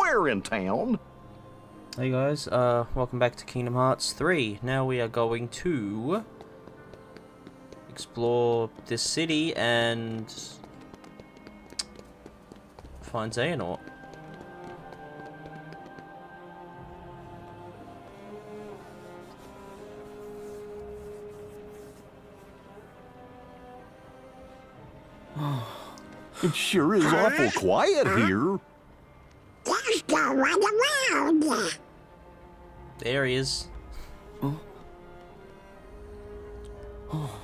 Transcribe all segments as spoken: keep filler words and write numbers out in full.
somewhere in town. Hey guys, uh, welcome back to Kingdom Hearts three. Now we are going to explore this city and find Xehanort. It sure is awful quiet here. There's no one around. There he is. Oh. Oh.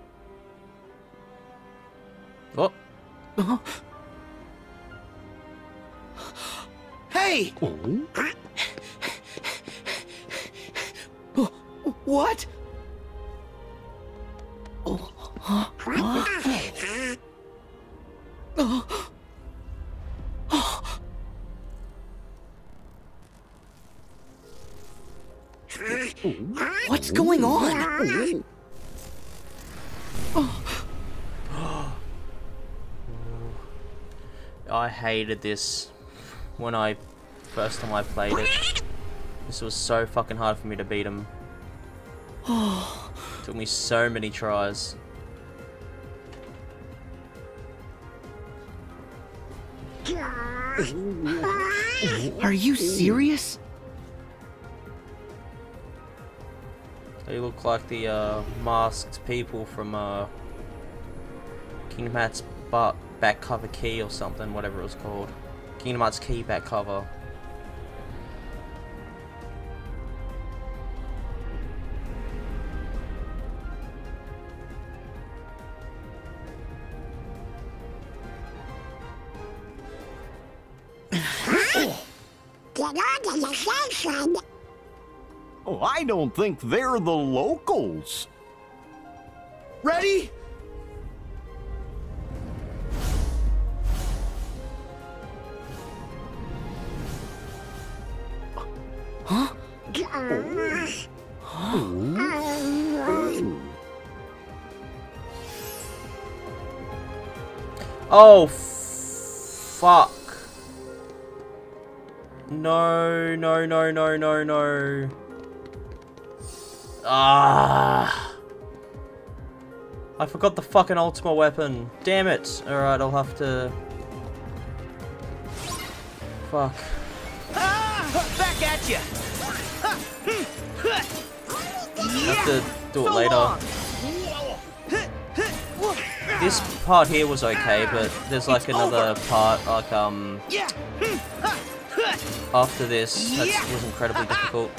Oh. Oh. Hey! Oh? Oh, what? Oh. Huh? Huh? Oh. Oh. What's going on? Oh. I hated this when I first time I played it. This was so fucking hard for me to beat him. Oh. Took me so many tries. Are you serious? They look like the uh, masked people from uh, Kingdom Hearts ba back cover key or something, whatever it was called. Kingdom Hearts key back cover. Get on to the station. Oh, I don't think they're the locals. Ready? Huh? Oh, fuck. No, no, no, no, no, no. Ah. I forgot the fucking ultimate weapon. Damn it. Alright, I'll have to... Fuck. Ah, back at you. I'll have to do it later. This part here was okay, but there's like another part, like, um... after this, that was incredibly difficult.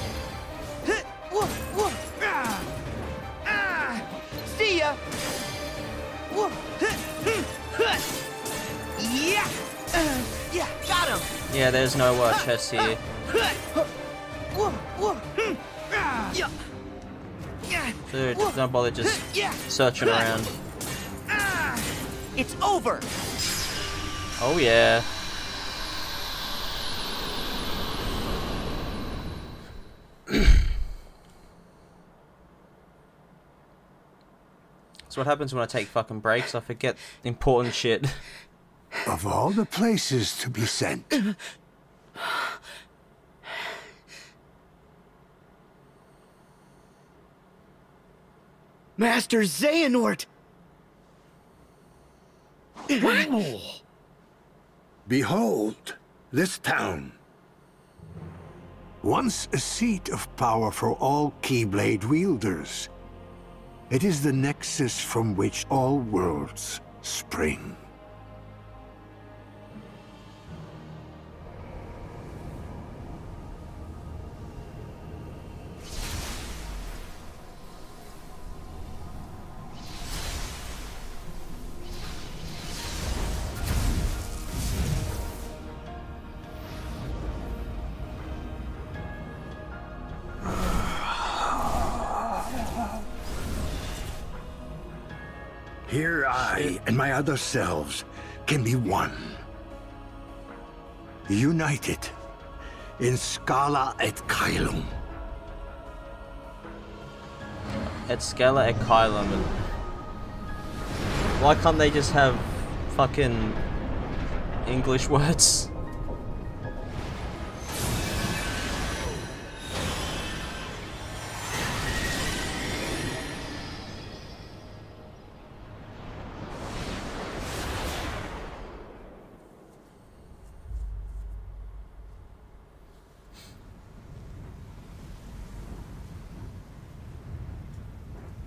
See ya. Yeah. Yeah, got him. Yeah, there's no uh, chest here. Dude, don't bother just searching around. It's over. Oh yeah. That's what happens when I take fucking breaks. I forget important shit. Of all the places to be sent. Master Xehanort! Behold, this town. Once a seat of power for all Keyblade wielders. It is the nexus from which all worlds spring. Here I and my other selves can be one. United in Scala et Caelum. At Scala at Caelum. And why can't they just have fucking English words?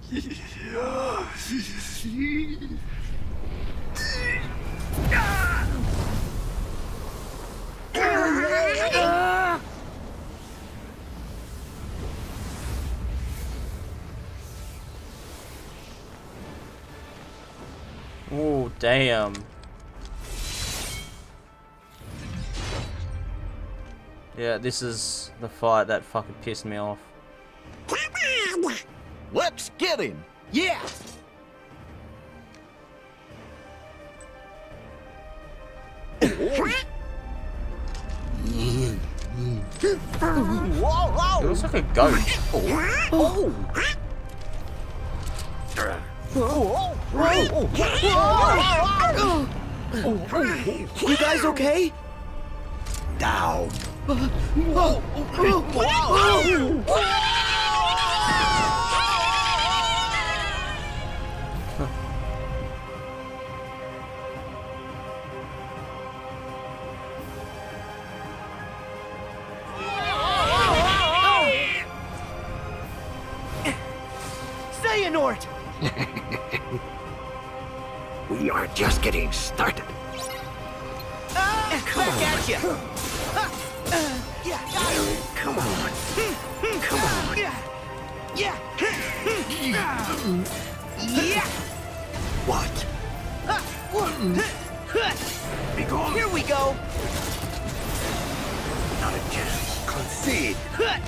Oh, damn. Yeah, this is the fight that fucking pissed me off. Come on. Let's get him. Yeah. Whoa, whoa. It looks like a goat. Oh. You guys okay? Down. Xehanort! We are just getting started. Ah, back at you! Uh, yeah, got him! Come on. Come on. Yeah! Yeah! Yeah! What? Be gone. Here we go! Not a chance. Concede.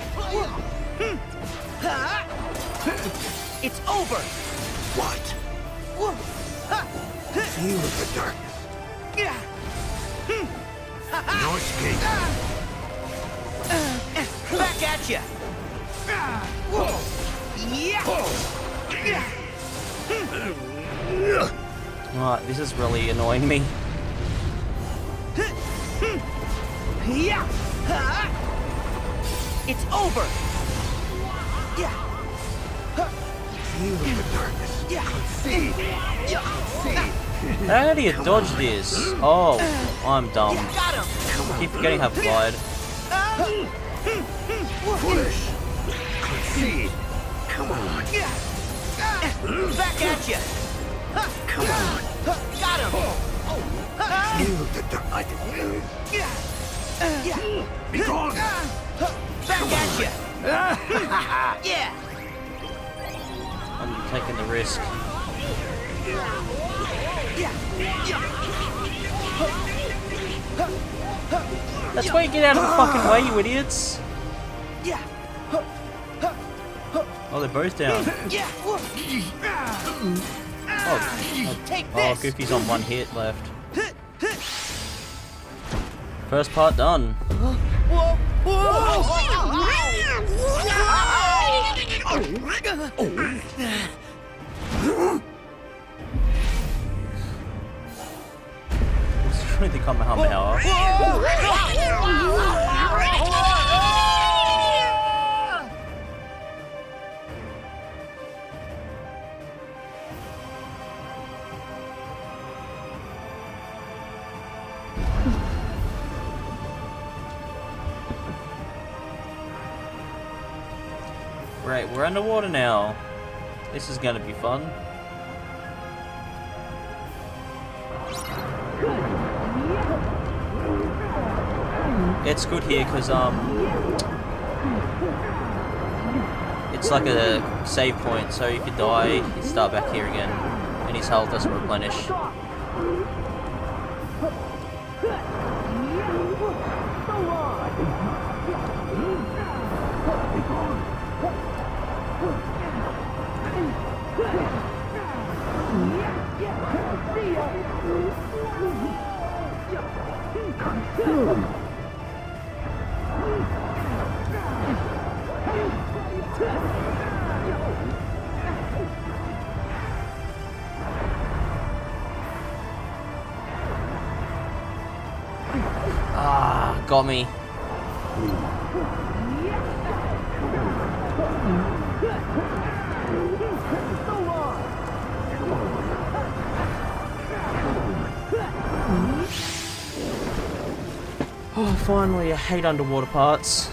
It's over! What? Feel the darkness. No escape. Back at you! Yeah! Alright, this is really annoying me. Yeah! It's over! Yeah! Feel the darkness. Yeah! Concede. Yeah! How do you dodge this? Oh, I'm dumb. Got him! Keep forgetting how to glide. Push. Concede. Come on. Back at you! Come on. Got him! Feel the dark. Yeah! Be gone. Back at you! Yeah! I'm taking the risk. That's why you get out of the fucking way, you idiots! Yeah! Oh, they're both down. Yeah! Oh, Take oh, this! Goofy's on one hit left. First part done. Whoa! Whoa! What's trying to Kamehameha? Right, we're underwater now. This is gonna be fun. It's good here because um, it's like a save point, so if you die, you start back here again, and his health doesn't replenish. Ah, got me. Oh, finally, I hate underwater parts.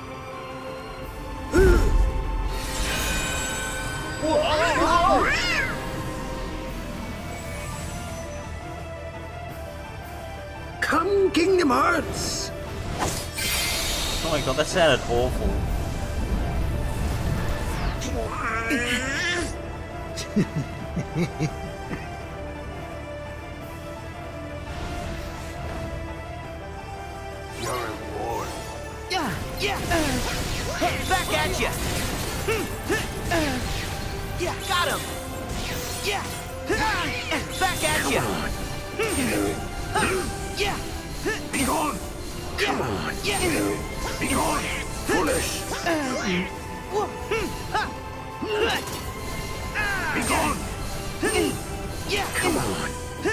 Kingdom Hearts! Oh my god, that sounded awful. Your reward. Yeah, yeah. Back at you. Yeah, got him. Yeah. Back at you. Yeah. Be gone! Come on! Yeah. Be gone! Foolish! Be gone! Yeah. Come on!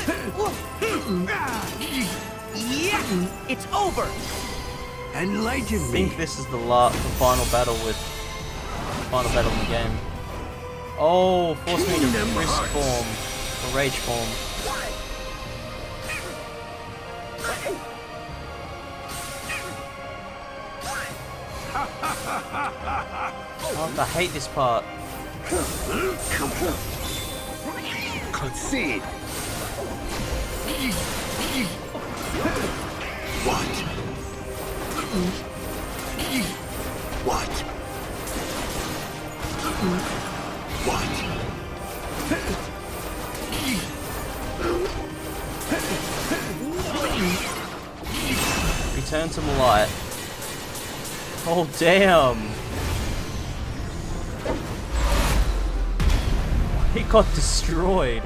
Yeah. It's over. Enlighten I me! think this is the la the final battle with final battle in the game. Oh, force me to Kingdom risk Hearts. form, or rage form. Oh, I hate this part. Come on! Concede! What? What? What? Return to the light. Oh damn! He got destroyed.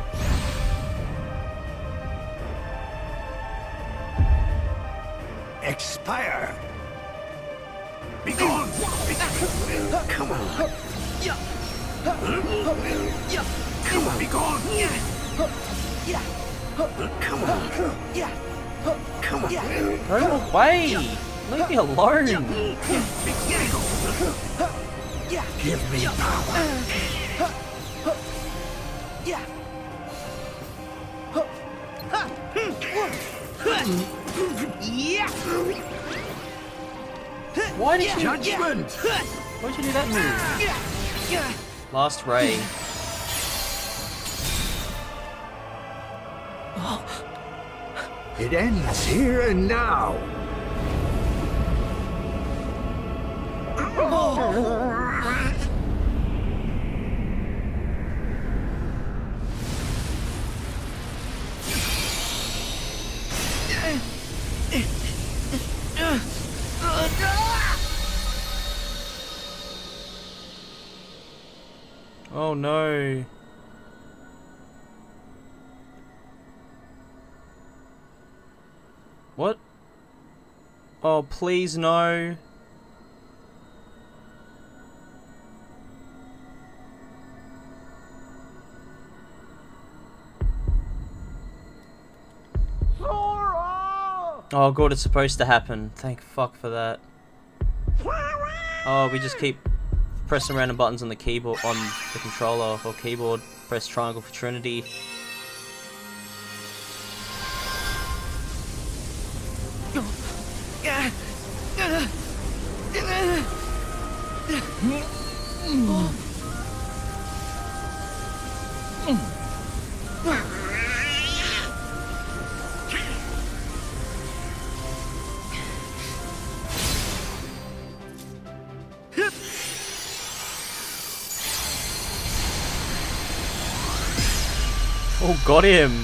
Expire! Be gone! Come on! Yeah. Yeah. Come on! Be gone! Yeah. Come on! Yeah. Come on! Yeah. Go away! Leave me alone! Yeah. Give me power! Yeah. Yeah. Why did you? Judgment! Why'd you do that move? Yeah. Yeah. Last ray. It ends here and now! Oh no. What? Oh, please no. Oh god, it's supposed to happen. Thank fuck for that. Oh, we just keep pressing random buttons on the keyboard, on the controller or keyboard. Press triangle for Trinity. Oh, got him!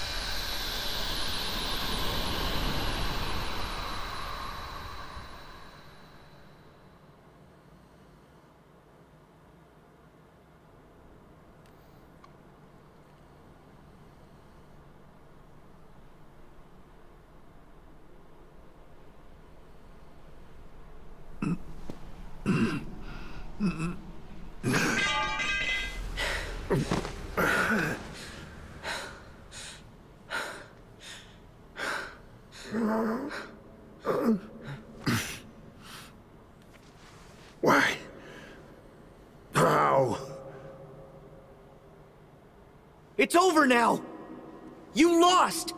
Why? How? It's over now. You lost.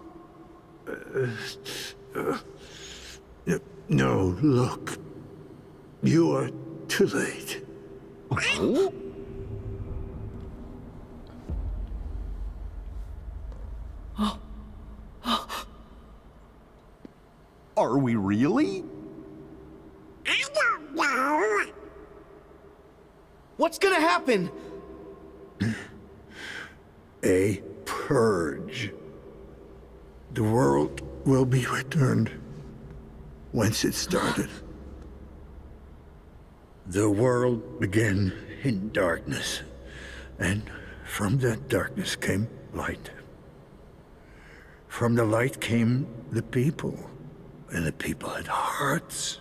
No, look. You are too late. really? I don't know. What's gonna happen? A purge. The world will be returned whence it started. The world began in darkness, and from that darkness came light. From the light came the people, and the people had hearts.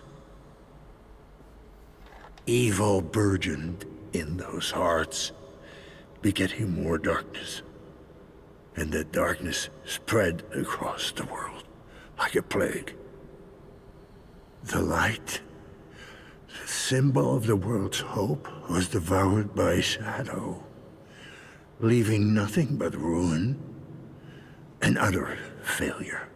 Evil burgeoned in those hearts, begetting more darkness. And the darkness spread across the world like a plague. The light, the symbol of the world's hope, was devoured by shadow, leaving nothing but ruin and utter failure.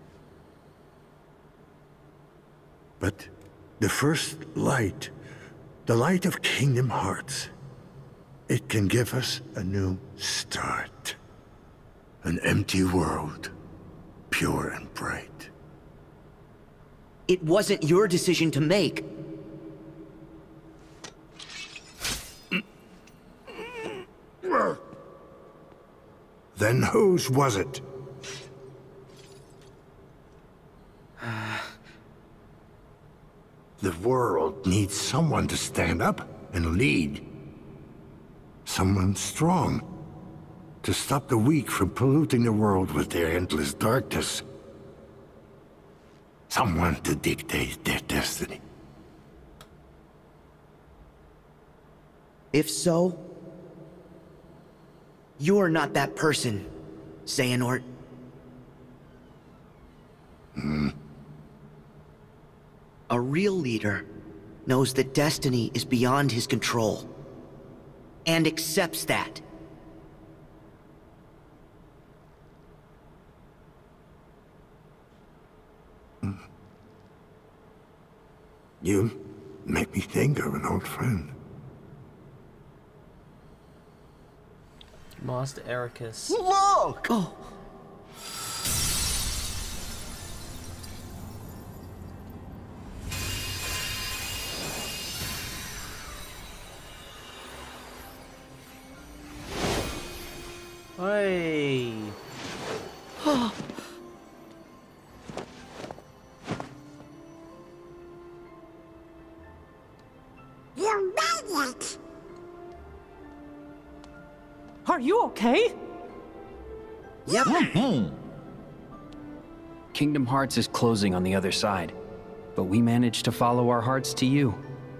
But the first light, the light of Kingdom Hearts, it can give us a new start. An empty world, pure and bright. It wasn't your decision to make. Then whose was it? The world needs someone to stand up and lead. Someone strong, to stop the weak from polluting the world with their endless darkness. Someone to dictate their destiny. If so, you're not that person, Xehanort. Hmm. A real leader knows that destiny is beyond his control, and accepts that. You make me think of an old friend. Master Ericus. Look! Oh. Hey. You made it. Are you okay? Yep. Hmm. Kingdom Hearts is closing on the other side, but we managed to follow our hearts to you.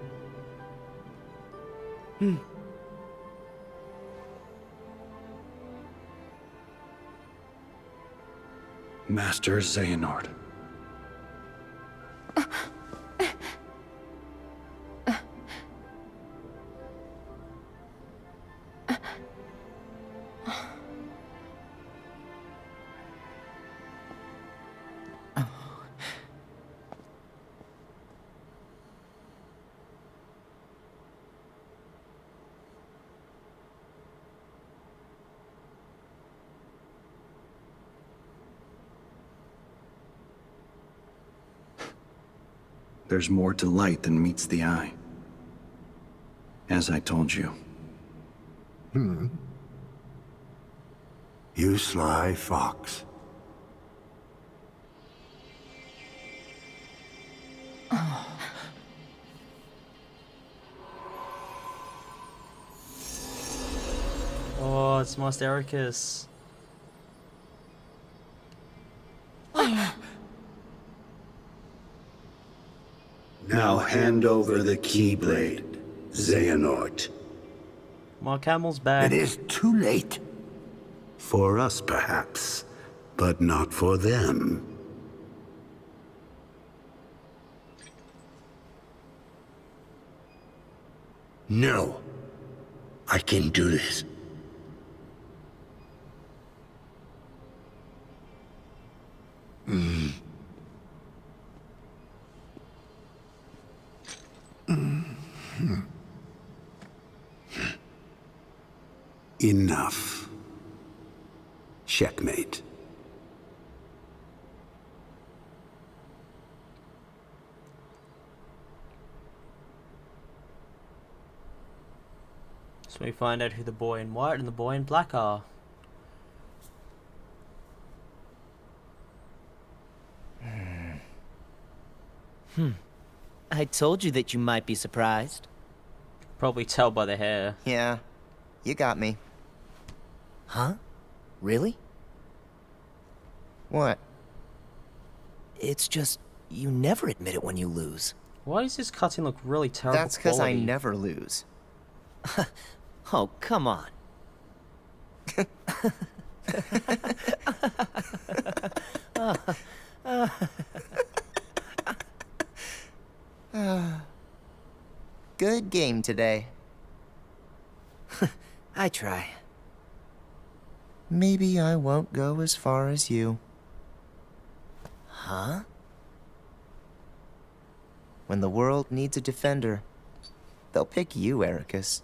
Hmm. Master Xehanort. There's more to light than meets the eye. As I told you. Hmm. You sly fox. Oh, it's Master Ericus. Now hand over the Keyblade, Xehanort. Mark Hamill's back. It is too late. For us, perhaps, but not for them. No. I can do this. Mm. Mm-hmm. Enough. Checkmate. So we find out who the boy in white and the boy in black are. Hmm. I told you that you might be surprised. Probably tell by the hair. Yeah, you got me. Huh? Really? What? It's just, you never admit it when you lose. Why does this cutscene look really terrible? That's because I quality? never lose. Oh, come on. Good game today. I try. Maybe I won't go as far as you. Huh? When the world needs a defender, they'll pick you, Ericus.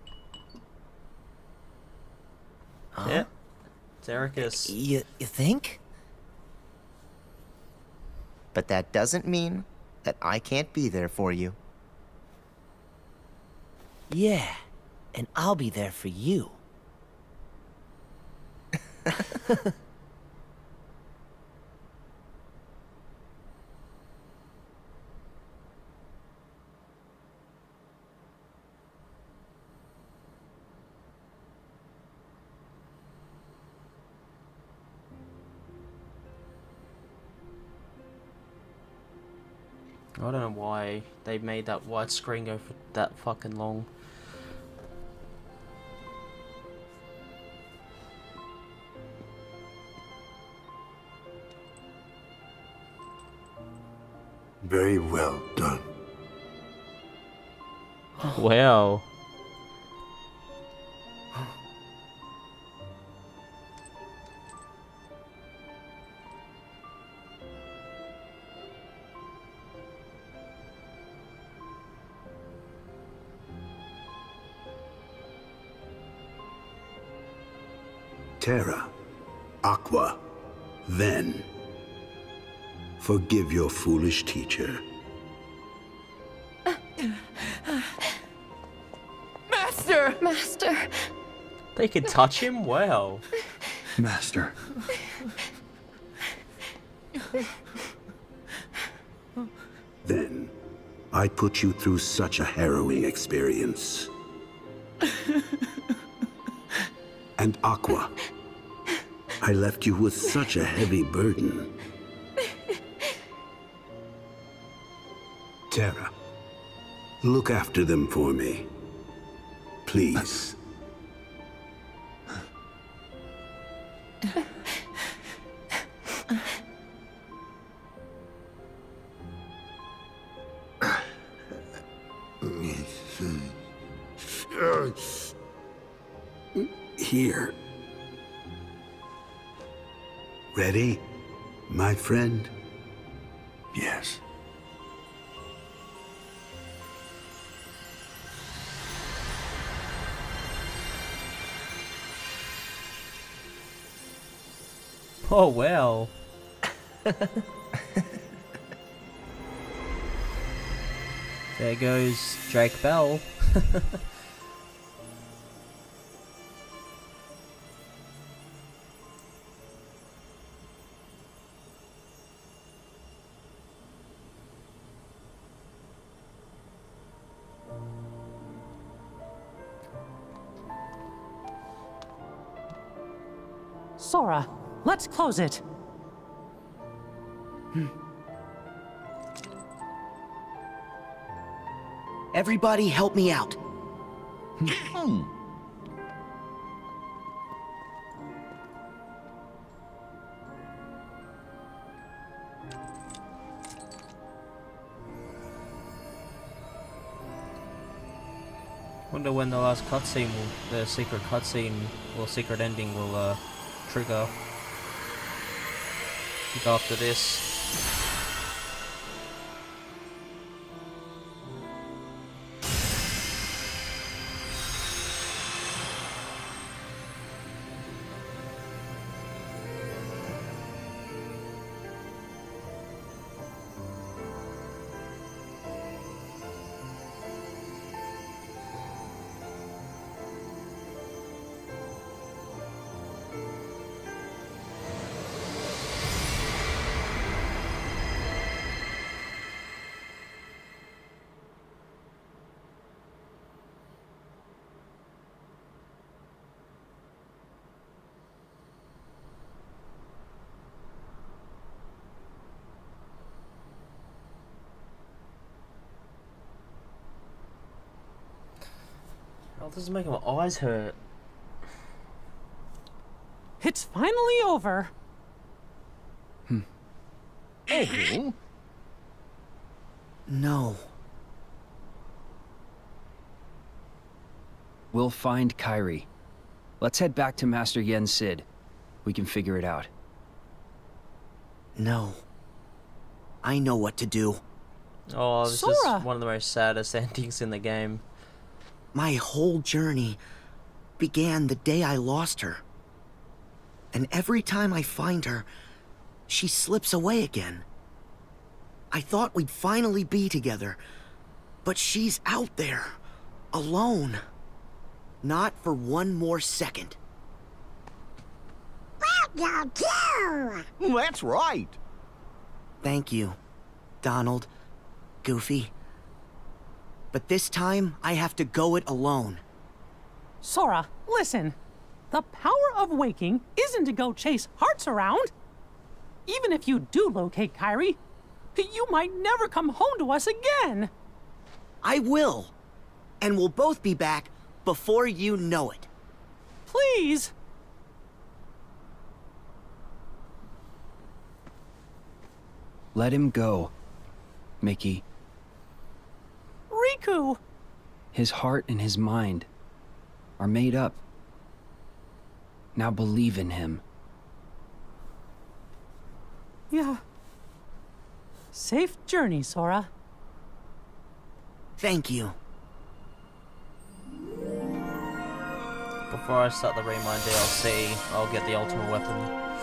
Huh? Yeah. It's Ericus. You, you think? But that doesn't mean that I can't be there for you. Yeah, and I'll be there for you. I don't know why they made that widescreen go for that fucking long. Very well done. Wow. Terra, Aqua, then. Forgive your foolish teacher. Master! Master! They can touch him? Wow. Master. Then, I put you through such a harrowing experience. And Aqua, I left you with such a heavy burden. Terra, look after them for me. Please. Here. Ready, my friend? Yes. Oh, well. There goes Drake Bell. Sora, let's close it. Everybody help me out. Wonder when the last cutscene will, the secret cutscene or secret ending will uh, trigger. Like after this. Oh, this is making my eyes hurt. It's finally over. Hmm. Oh. No. We'll find Kyrie. Let's head back to Master Yen Sid. We can figure it out. No. I know what to do. Oh, this Sora! is one of the most saddest endings in the game. My whole journey began the day I lost her. And every time I find her, she slips away again. I thought we'd finally be together, but she's out there, alone. Not for one more second. Well, you do! That's right. Thank you, Donald, Goofy. But this time, I have to go it alone. Sora, listen. The power of waking isn't to go chase hearts around. Even if you do locate Kyrie, you might never come home to us again. I will. And we'll both be back before you know it. Please. Let him go, Mickey. Riku! His heart and his mind are made up. Now believe in him. Yeah. Safe journey, Sora. Thank you. Before I start the Remind D L C, I'll get the ultimate weapon.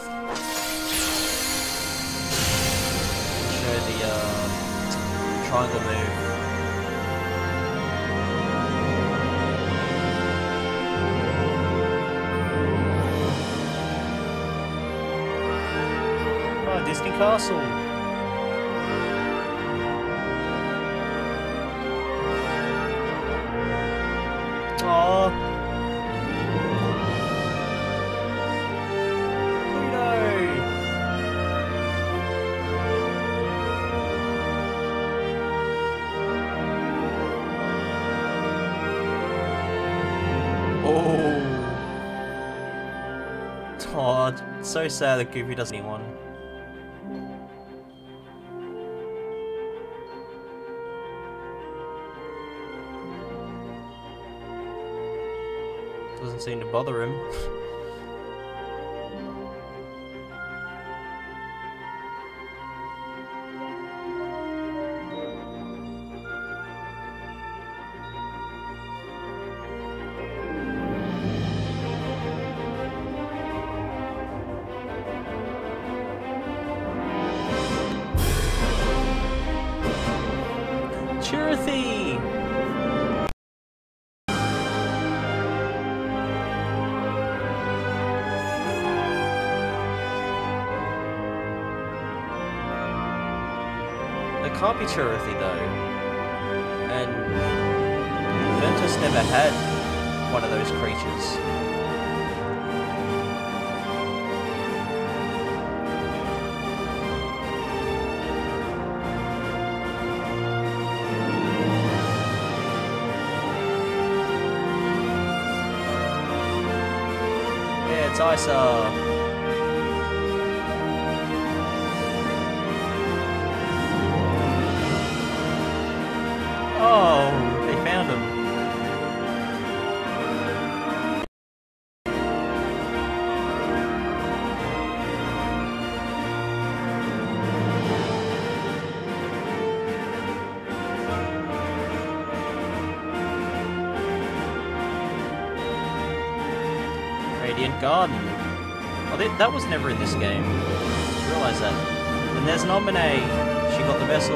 Show the uh, triangle move. Oh, Disney Castle. Aww. Oh, it's so sad that Goofy doesn't need one. Doesn't seem to bother him. Cherothy! It can't be Cherothy though. And Ventus never had one of those creatures. It's Isa. Oh, they found him. Radiant Garden. Oh, they, that was never in this game. Just realised that. And there's Nominee. She got the vessel.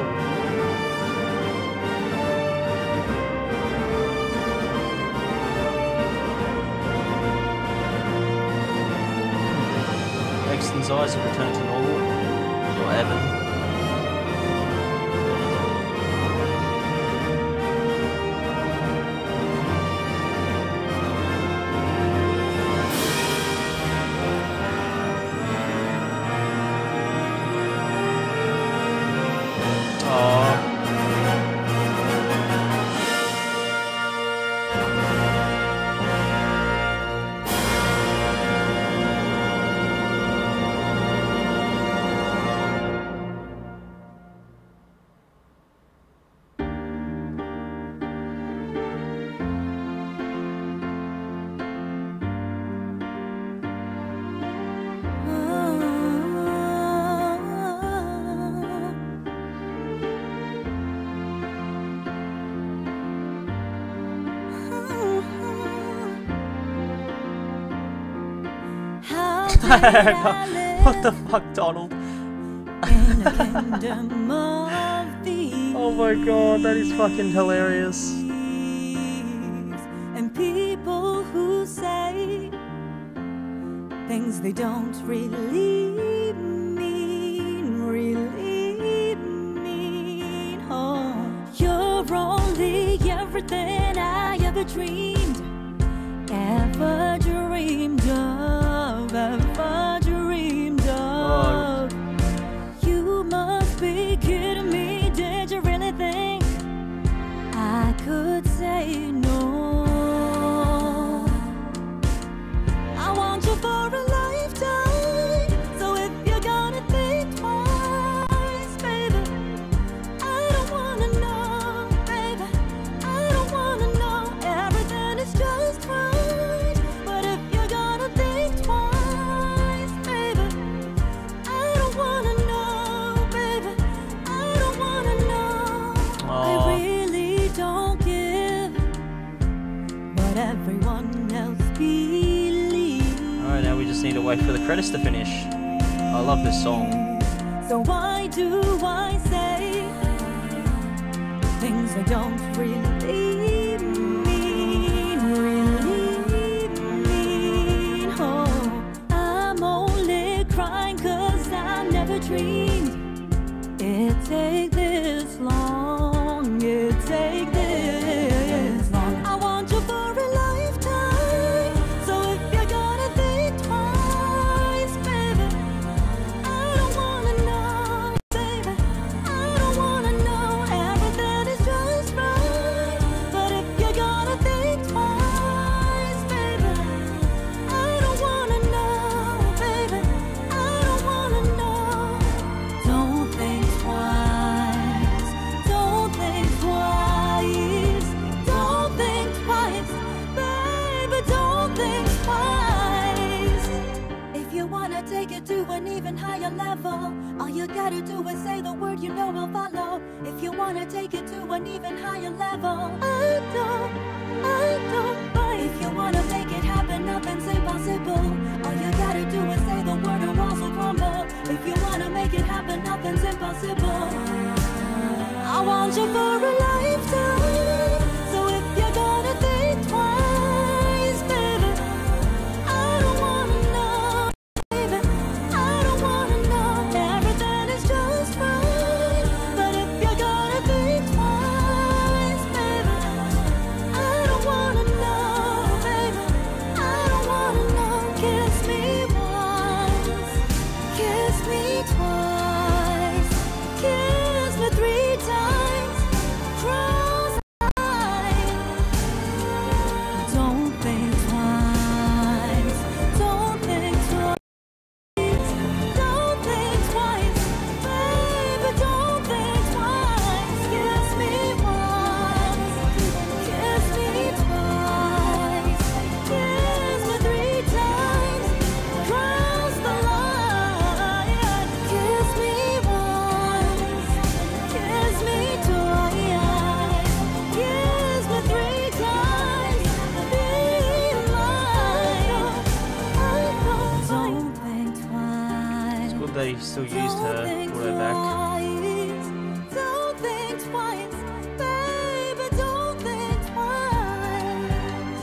Exton's eyes have returned to normal. Or Evan. What the fuck, Donald? Oh my god, that is fucking hilarious. And people who say things they don't really mean, really mean. Oh, you're only everything I ever dreamed, ever dreamed of, ever dreamed of. You must be kidding me. Did you really think I could say no? I want you for a lifetime, so if you're gonna think twice, baby, I don't wanna know, baby, I don't wanna know. Everything is just right, but if you're gonna think twice, baby, I don't wanna know, baby, I don't wanna know. Aww. I really don't give what everyone else believes. Alright, now we just need to wait for the credits to finish. I love this song. So why do I say things I don't really mean, really mean? Oh, I'm only crying 'cause I never dreamed it'd take this long, it'd take this long. I want you for a lifetime, so if you're gonna think twice, baby, I don't wanna know, baby, I don't wanna know. Everything is just right, but if you're gonna think twice, baby, I don't wanna know, baby, I don't wanna know. Don't think twice, don't think twice, don't think twice, baby, don't think twice. If you wanna take it to an even higher level, all you gotta do is say the word, you know I'll follow. If you wanna take it to an even higher level, I don't, I don't bite. If you wanna make it happen, nothing's impossible. All you gotta do is say the word and walls will crumble. If you wanna make it happen, nothing's impossible. I want you for a lifetime, so if you're gonna think twice, baby, I don't wanna know, baby, I don't wanna know. Everything is just right, but if you're gonna think twice, baby, I don't wanna know, baby, I don't wanna know. Kiss me once, kiss me twice, kiss me three times, cross the line. Don't think twice, don't think twice, don't think twice, baby, don't think twice. Kiss me once, kiss me twice, kiss me three times, cross the line. Kiss me once, kiss me twice, kiss me three times, be mine. Don't think twice. It's good they still used her all the way back. Don't think twice, baby, don't think twice.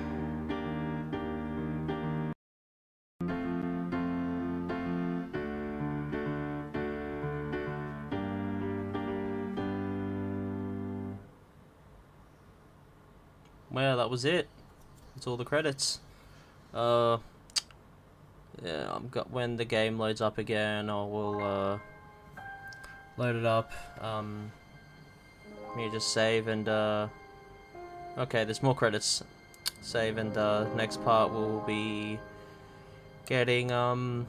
Well, that was it. That's all the credits. Uh, yeah, I'm got when the game loads up again, I will uh, load it up. Um, let me just save and uh, okay, there's more credits. Save and uh, next part will be getting um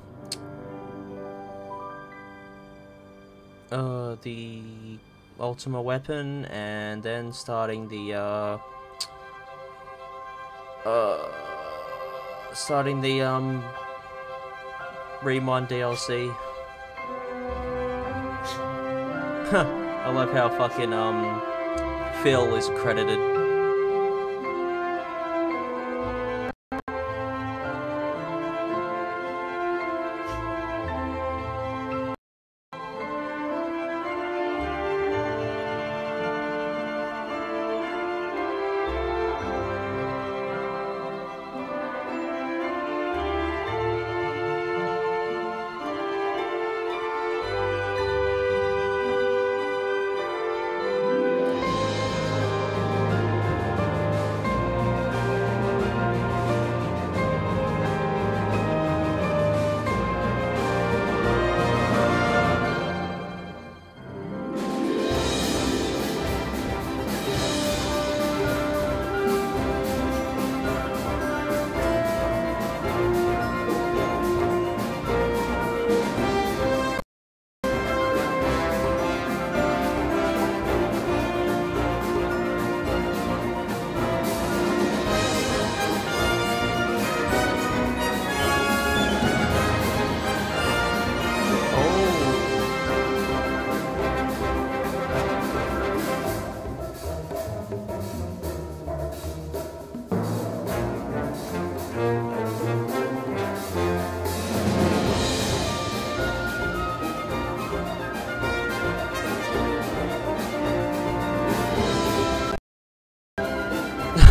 uh the Ultima weapon and then starting the uh. Uh, starting the um Remind D L C. I love how fucking um Phil is credited.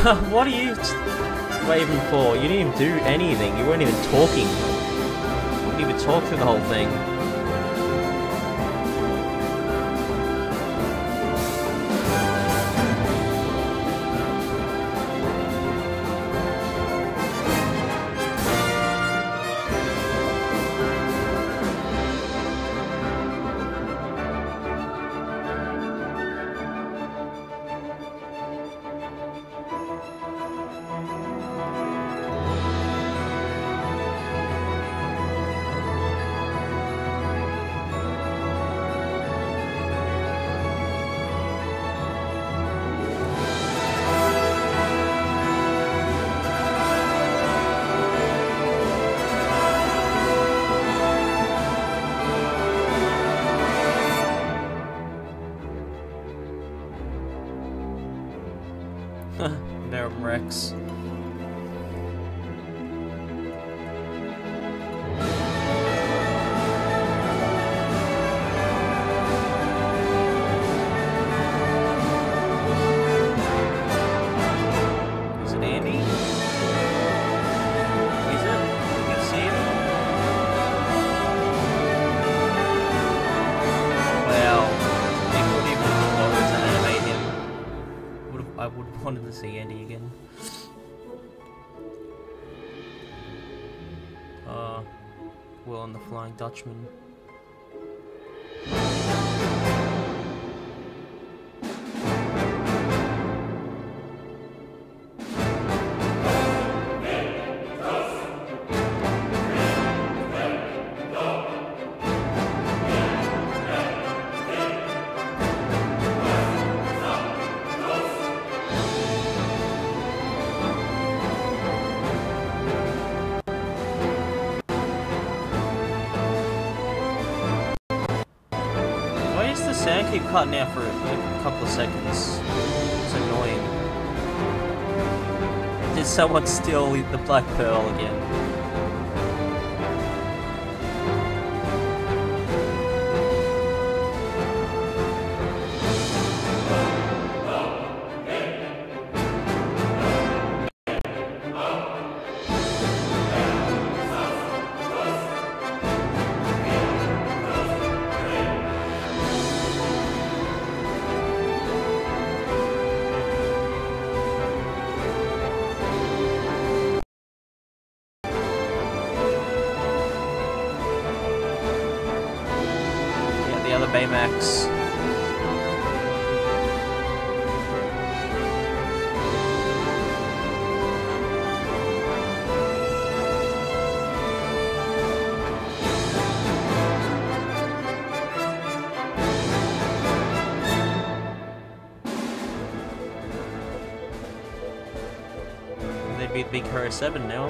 What are you waving for? You didn't even do anything. You weren't even talking. You didn't even talk through the whole thing. Verum Rex. Is it Andy? Is it? You can see it? Well, they could even always animate him. Would have, I would have wanted to see Andy again. Uh, Will and the Flying Dutchman. Sound keep cutting out for a couple of seconds. It's annoying. Did someone steal the Black Pearl again? Baymax. They beat Big Hero seven now.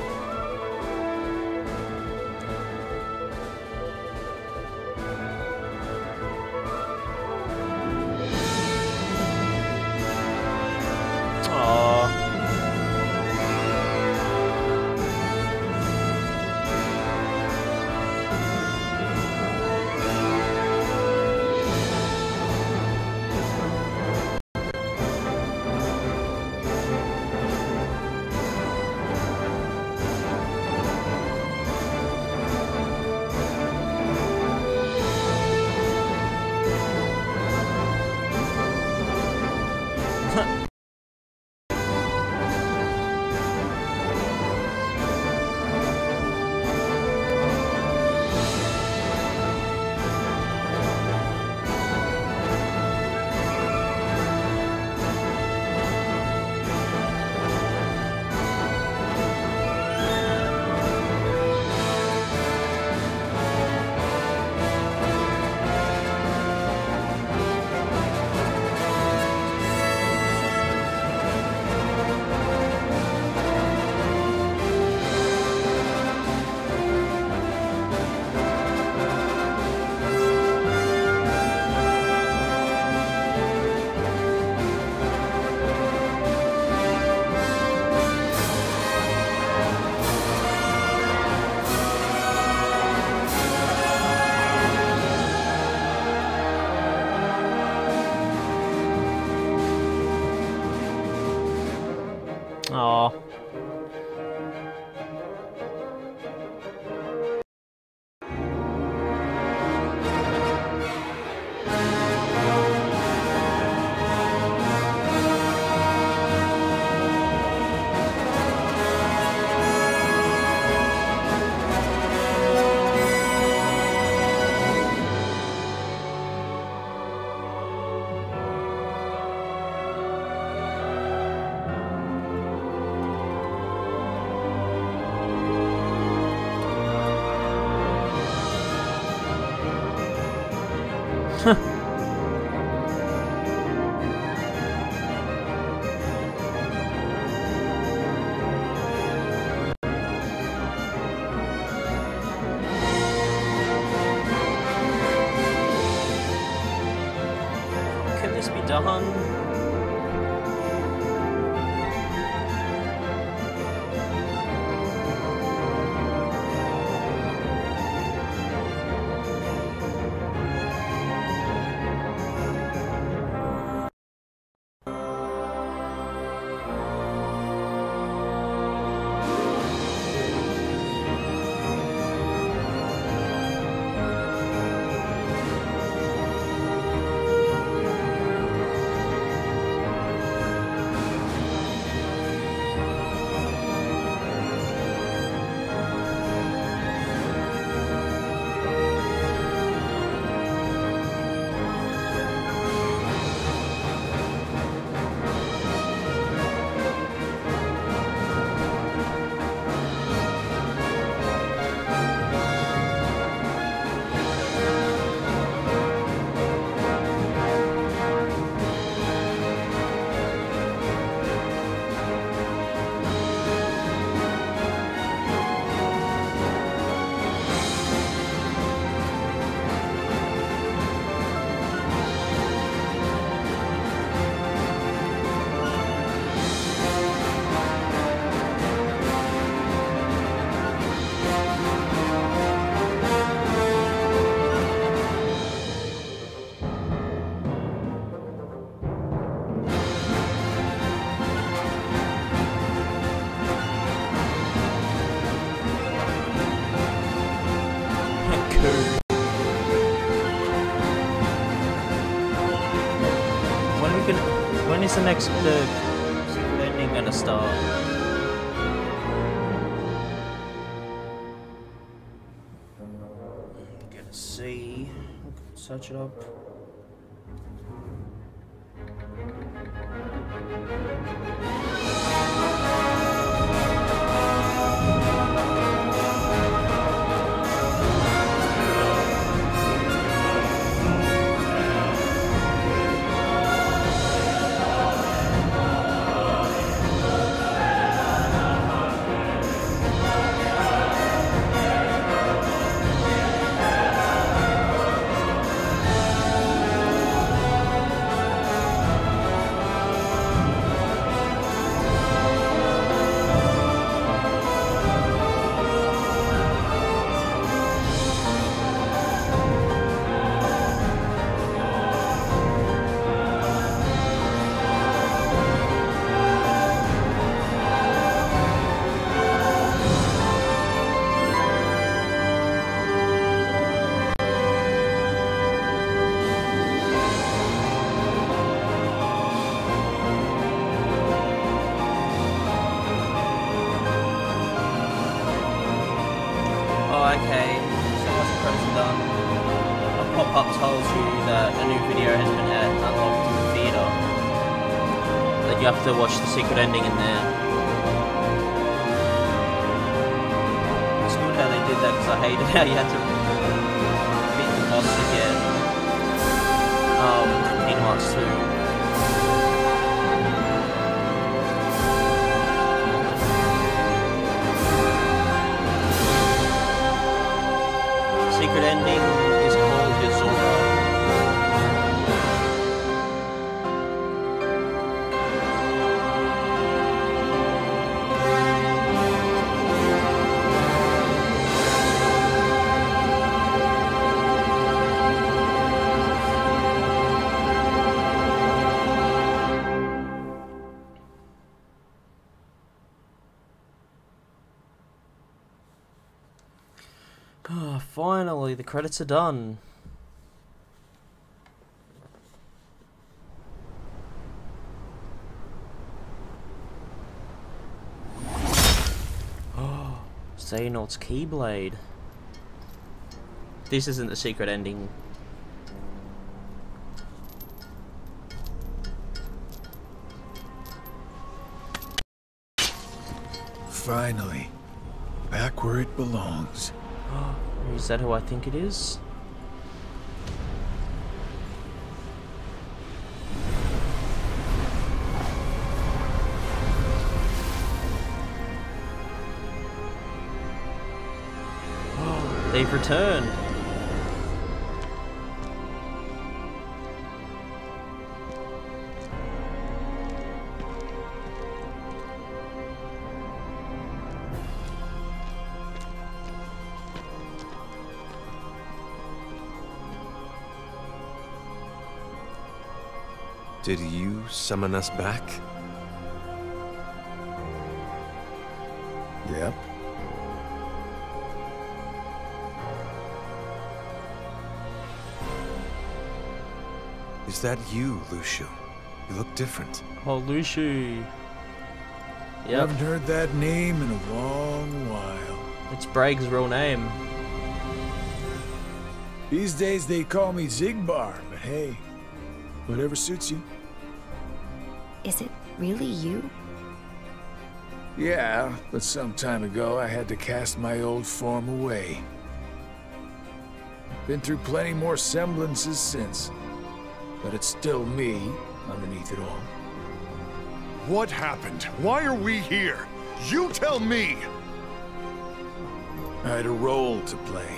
done. When is the next uh, secret ending gonna start? Gonna see. Search it up. Okay, so once the credits are done, a pop-up tells you that a new video has been added, unlocked in the theater. That you have to watch the secret ending in there. It's good how they did that because I hated how you had to beat the boss to get um, Kingdom Hearts two. Secret ending is called Yozora. Oh, finally, the credits are done. Oh, Xehanort's Keyblade. This isn't the secret ending. Finally, back where it belongs. Is that who I think it is? Oh, they've returned. Did you summon us back? Yep. Is that you, Lucio? You look different. Oh, Lucio. Yep. Haven't heard that name in a long while. It's Bragg's real name. These days they call me Zigbar, but hey, whatever suits you. Is it really you? Yeah, but some time ago I had to cast my old form away. Been through plenty more semblances since, but it's still me underneath it all. What happened? Why are we here? You tell me! I had a role to play.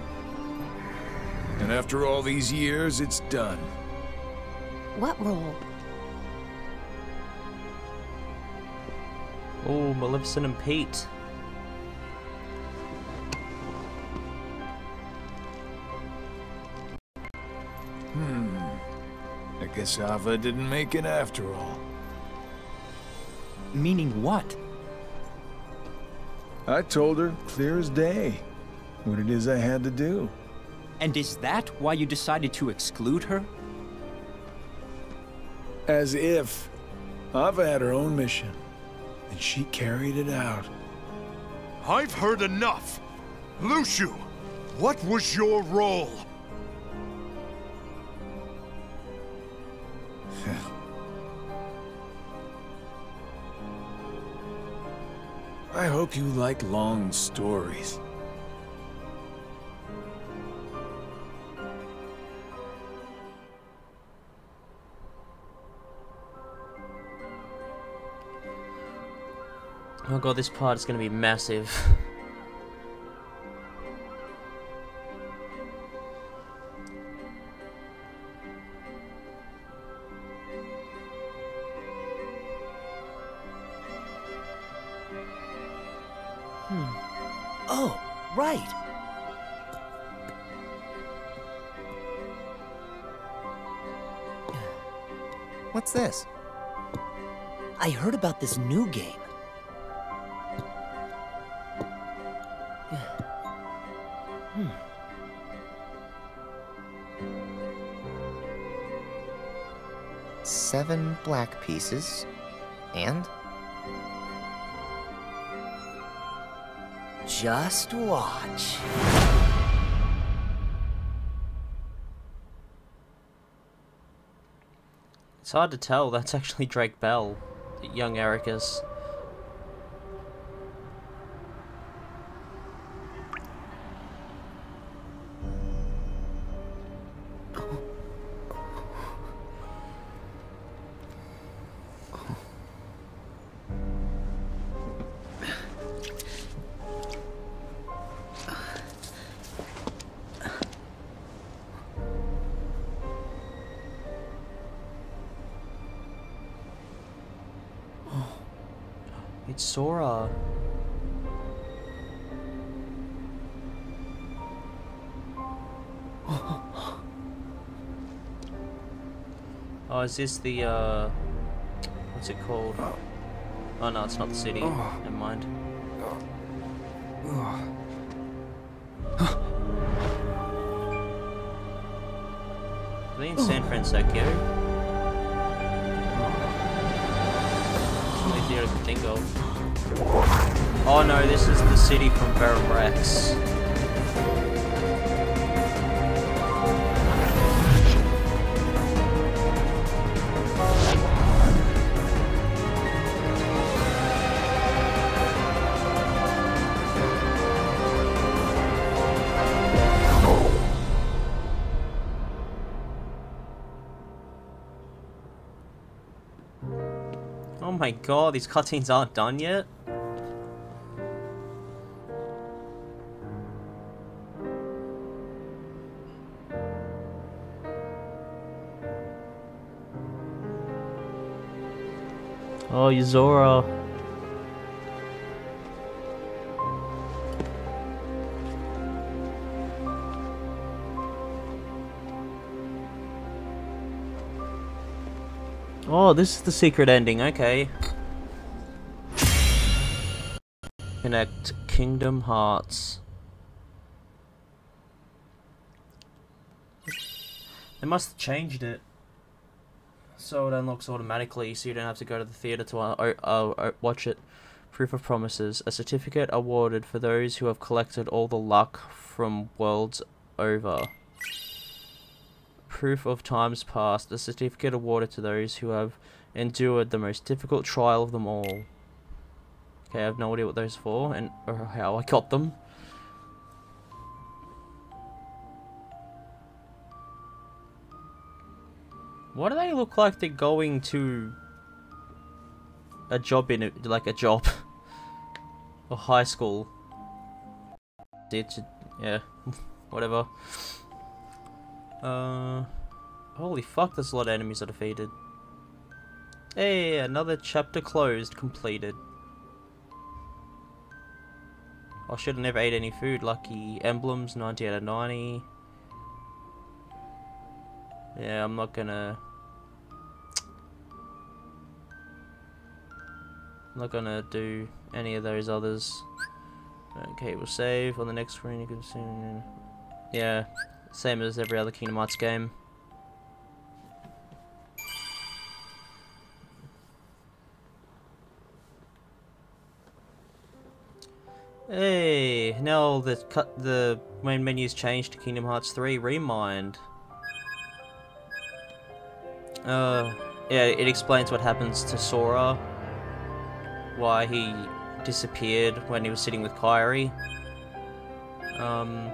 And after all these years, it's done. What role? Oh, Maleficent and Pete. Hmm. I guess Ava didn't make it after all. Meaning what? I told her, clear as day, what it is I had to do. And is that why you decided to exclude her? As if. Ava had her own mission, and she carried it out. I've heard enough! Lucio, what was your role? I hope you like long stories. Oh god, this part is gonna be massive. Hmm. Oh, right. What's this? I heard about this new game. Hmm. Seven black pieces, and? Just watch. It's hard to tell, that's actually Drake Bell, young Ericus. It's Sora. Oh, is this the, uh... what's it called? Oh no, it's not the city. Never mind. Are they in San Francisco? I can think of. Oh no, this is the city from Verum Rex. Oh my god, these cutscenes aren't done yet? Oh, Yozora. Oh, this is the secret ending, okay. Connect Kingdom Hearts. They must have changed it so it unlocks automatically, so you don't have to go to the theater to uh, uh, uh, watch it. Proof of promises. A certificate awarded for those who have collected all the luck from worlds over. Proof of times past. A certificate awarded to those who have endured the most difficult trial of them all. Okay, I have no idea what those are for and or how I got them. Why do they look like they're going to a job in it, like a job, or high school? It's, yeah, whatever. Uh, holy fuck! There's a lot of enemies I defeated. Hey, another chapter closed, completed. I should have never ate any food. Lucky emblems, ninety out of ninety. Yeah, I'm not gonna. I'm not gonna do any of those others. Okay, we'll save on the next screen. You can see. Yeah, same as every other Kingdom Hearts game. Hey, now the cut the main menu's changed to Kingdom Hearts three Remind. Uh, yeah, it explains what happens to Sora, why he disappeared when he was sitting with Kairi. Um,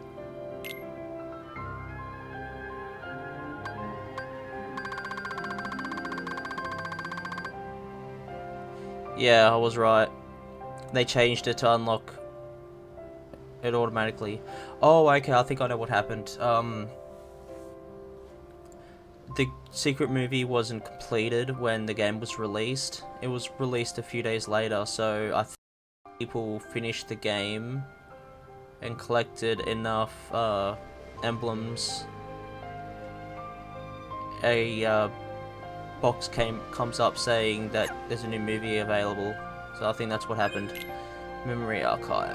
yeah, I was right. They changed it to unlock it automatically. Oh, okay, I think I know what happened. Um, the secret movie wasn't completed when the game was released. It was released a few days later, so I think people finished the game and collected enough uh, emblems. A uh, box came comes up saying that there's a new movie available. So I think that's what happened. Memory archive.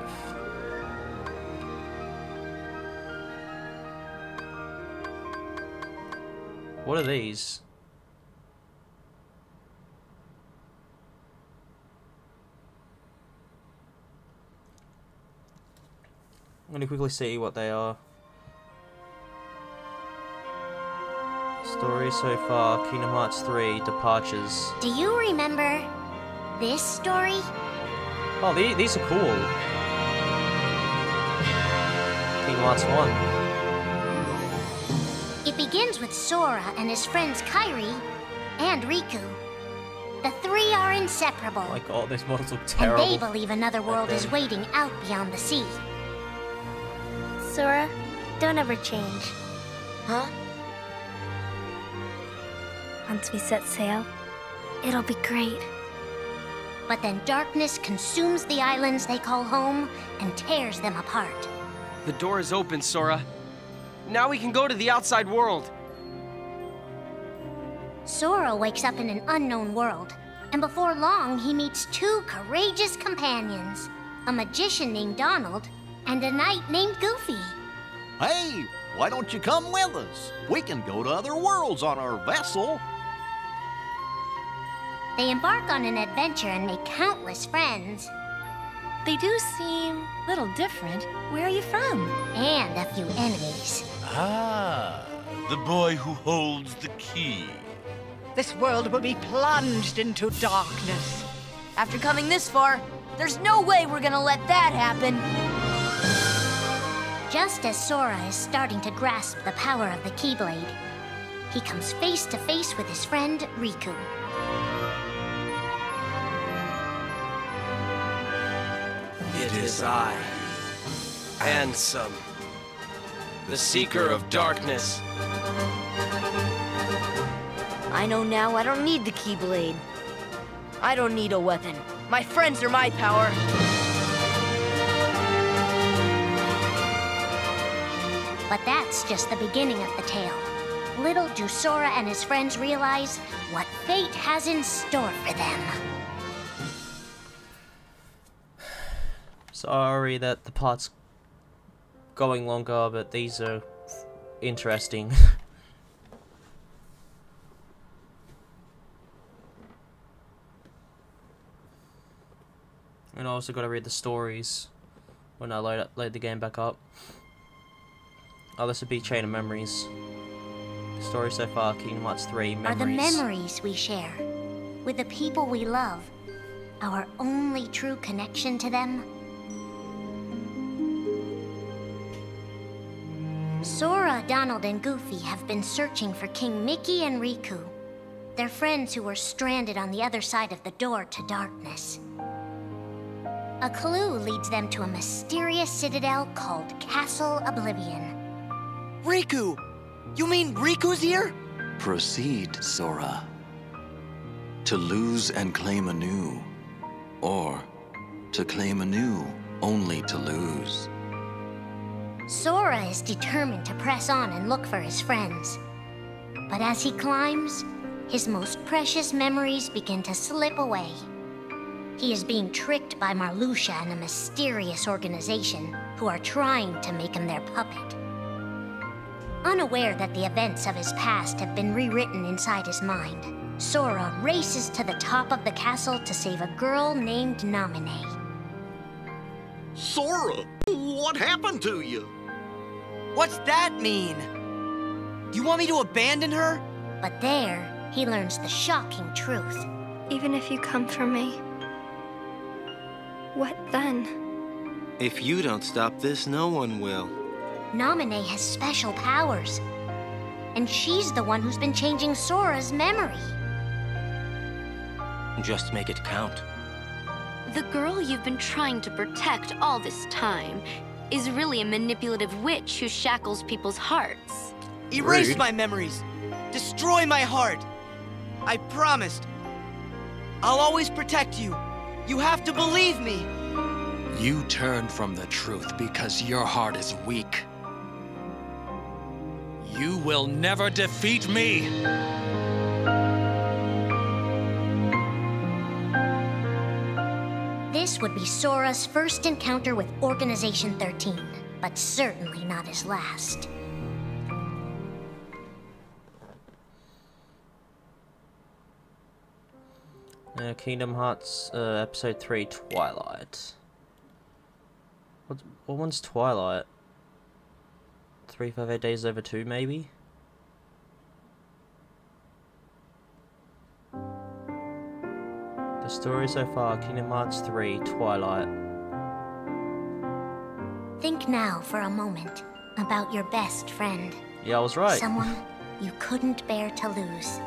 What are these? I'm gonna quickly see what they are. Story so far, Kingdom Hearts three, Departures. Do you remember this story? Oh, these, these are cool. Kingdom Hearts one. It begins with Sora and his friends Kairi and Riku. The three are inseparable. Oh my god, these models look terrible. And they believe another world is waiting out beyond the sea. Sora, don't ever change. Huh? Once we set sail, it'll be great. But then darkness consumes the islands they call home and tears them apart. The door is open, Sora. Now we can go to the outside world. Sora wakes up in an unknown world, and before long he meets two courageous companions, a magician named Donald and a knight named Goofy. Hey, why don't you come with us? We can go to other worlds on our vessel. They embark on an adventure and make countless friends. They do seem a little different. Where are you from? And a few enemies. Ah, the boy who holds the key. This world will be plunged into darkness. After coming this far, there's no way we're gonna let that happen. Just as Sora is starting to grasp the power of the Keyblade, he comes face to face with his friend Riku. It is I, Ansem, the Seeker of Darkness. I know now I don't need the Keyblade. I don't need a weapon. My friends are my power. But that's just the beginning of the tale. little do Sora and his friends realize what fate has in store for them. Sorry that the part's going longer, but these are interesting. And I also got to read the stories when I load up, load the game back up. Oh, this would be Chain of Memories. The story so far, Kingdom Hearts three, Memories. Are the memories we share with the people we love our only true connection to them? Sora, Donald, and Goofy have been searching for King Mickey and Riku, their friends who were stranded on the other side of the door to darkness. A clue leads them to a mysterious citadel called Castle Oblivion. Riku! You mean Riku's here? Proceed, Sora. To lose and claim anew, or to claim anew only to lose. Sora is determined to press on and look for his friends. But as he climbs, his most precious memories begin to slip away. He is being tricked by Marluxia and a mysterious organization who are trying to make him their puppet. Unaware that the events of his past have been rewritten inside his mind, Sora races to the top of the castle to save a girl named Naminé. Sora, what happened to you? What's that mean? You want me to abandon her? But there, he learns the shocking truth. Even if you come for me, what then? If you don't stop this, no one will. Naminé has special powers, and she's the one who's been changing Sora's memory. Just make it count. The girl you've been trying to protect all this time is really a manipulative witch who shackles people's hearts. Erase Rude. my memories! Destroy my heart! I promised. I'll always protect you. You have to believe me! You turn from the truth because your heart is weak. You will never defeat me! This would be Sora's first encounter with Organization thirteen, but certainly not his last. Uh, Kingdom Hearts uh, Episode three, Twilight. What, what one's Twilight? three five eight Days Over two, maybe? The story so far, Kingdom Hearts three, Twilight. Think now for a moment about your best friend. Yeah, I was right. Someone you couldn't bear to lose.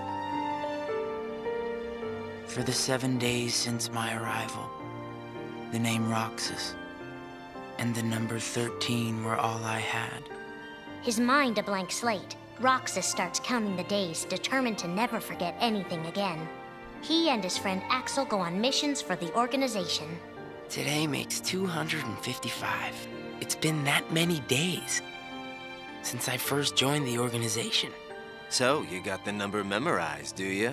For the seven days since my arrival, the name Roxas and the number thirteen were all I had. His mind a blank slate, Roxas starts counting the days, determined to never forget anything again. He and his friend Axel go on missions for the organization. Today makes two hundred fifty-five. It's been that many days since I first joined the organization. So, you got the number memorized, do you?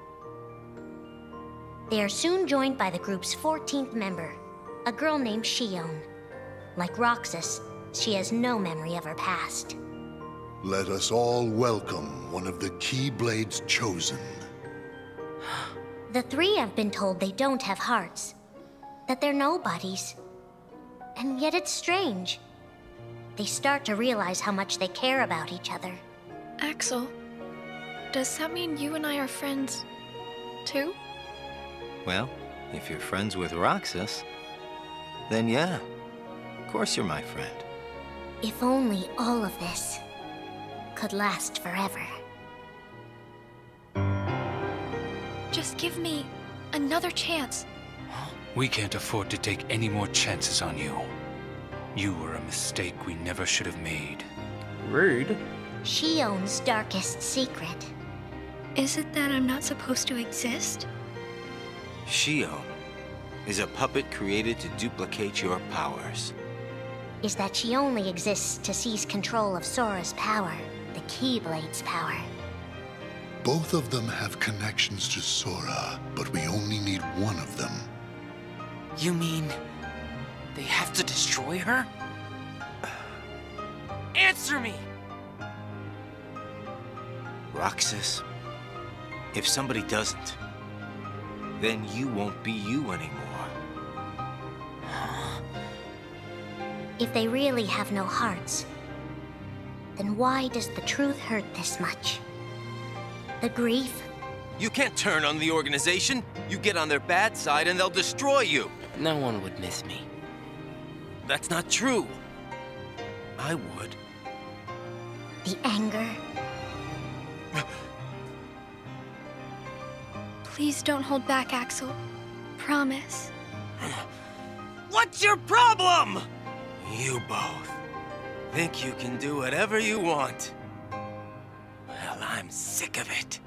They are soon joined by the group's fourteenth member, a girl named Xion. Like Roxas, she has no memory of her past. Let us all welcome one of the Keyblade's chosen. The three have been told they don't have hearts, that they're nobodies. And yet it's strange. They start to realize how much they care about each other. Axel, does that mean you and I are friends, too? Well, if you're friends with Roxas, then yeah, of course you're my friend. If only all of this could last forever. Just give me another chance. We can't afford to take any more chances on you. You were a mistake we never should have made. Rude. Xion's darkest secret. Is it that I'm not supposed to exist? Xion is a puppet created to duplicate your powers. Is that she only exists to seize control of Sora's power, the Keyblade's power. Both of them have connections to Sora, but we only need one of them. You mean they have to destroy her? Answer me! Roxas, if somebody doesn't, then you won't be you anymore. If they really have no hearts, then why does the truth hurt this much? The grief? You can't turn on the organization. You get on their bad side and they'll destroy you. No one would miss me. That's not true. I would. The anger? Please don't hold back, Axel. Promise. What's your problem? You both think you can do whatever you want. Well, I'm sick of it.